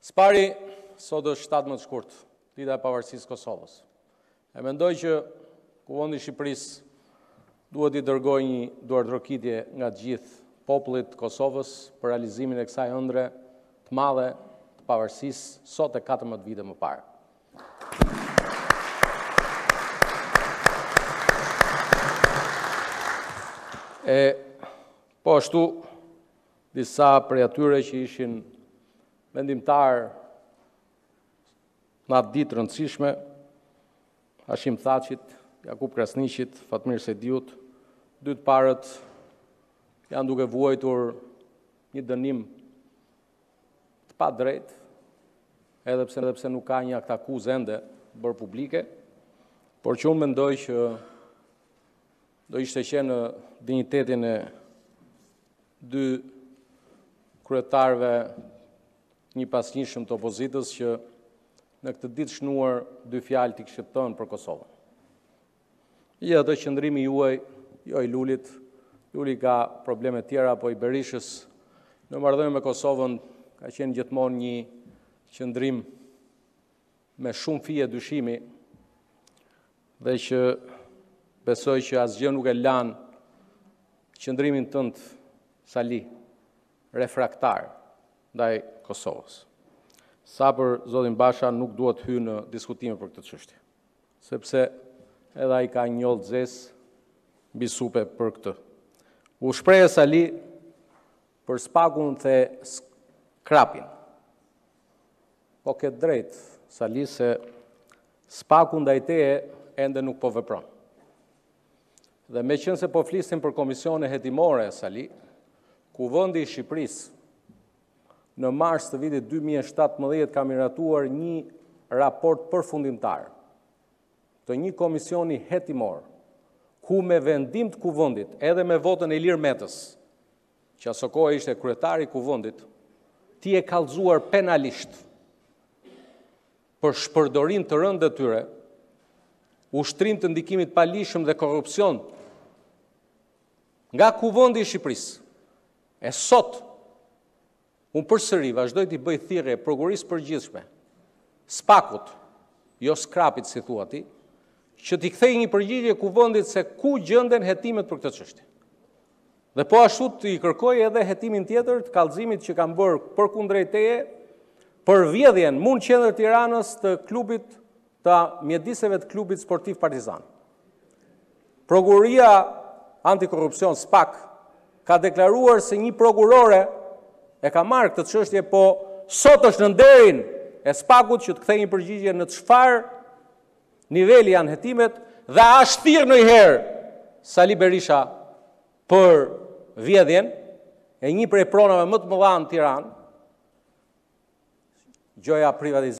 Spari, sot është 17 shkurt, dita e pavarësisë së Kosovës. E mendoj që Kuvendi i Shqipërisë duhet i dërgojë një duardrokitje nga të gjithë popullit të Kosovës për realizimin e kësaj ëndre të madhe të pavarësisë sot e 14 vite më parë. Po ashtu, disa prej atyre që ishin vendimtar në atë ditë rëndësishme, Hashim Thaqit, Jakub Krasniqit, Fatmir Sejdiut, dy të parët janë duke vuajtur një dënim të padrejtë, edhe pse nuk ka një akt akuzë ende bërë publike, por që unë mendoj që do ishte qenë në dinjitetin e dy kryetarëve një pasnjëshëm të opozitës që në këtë ditë shnuar dy fjalë t'i kishte thënë për Kosovën. Jo atë qëndrimi juaj, jo i Lulit, Luli ka probleme tjera, po i Berishës në marrëdhënie me Kosovën ka qenë gjithmonë një qëndrim me shumë fije dyshimi dhe që besoj që asgjë nuk e lan qëndrimin tënd Sali refraktar ndaj Kosovës. Sa për zotin Basha nuk duhet hyjë në diskutime për këtë çështje, sepse edhe ai ka një njollë zezë mbi supe për këtë. U shprehë Sali për spakun dhe skrapin. Po ke drejt Sali se spaku ndaj teje ende nuk po vepron. Dhe meqense po flisim për komisione hetimore Sali, Kuvendi i Shqipërisë në mars të vitit 2017 ka miratuar një raport përfundimtar të një komisioni hetimor, ku me vendim të Kuvendit, edhe me votën e Ilir Metës, që aso kohë ishte kryetari i Kuvendit, ti e kallëzuar penalisht për shpërdorim të rëndë të tyre, ushtrim të ndikimit palishëm dhe korrupsion nga Kuvendi i Shqipërisë. E sot, unë përsëri vazhdoj t'i bëj thirrje prokurisë përgjithshme, spakut, jo skrapit si thua ti, që t'i kthej një përgjigje Kuvendit se ku gjenden hetimet për këtë çështje. Dhe po ashtu t'i kërkoj edhe hetimin tjetër të kallëzimit që kanë bërë përkundrejt teje për vjedhjen mund qendër Tiranës të klubit të mjediseve të klubit sportiv Partizan. Prokuria antikorrupsion SPAK ka deklaruar se një prokurore e ka marrë këtë çështje, po sot është në nderin e SPAK-ut që të kthejë një përgjigje në çfarë niveli janë hetimet dhe a është thirrë ndonjëherë Sali Berisha për vjedhjen e një prej pronave më të mëdha në Tiranë, gjoja privatizimit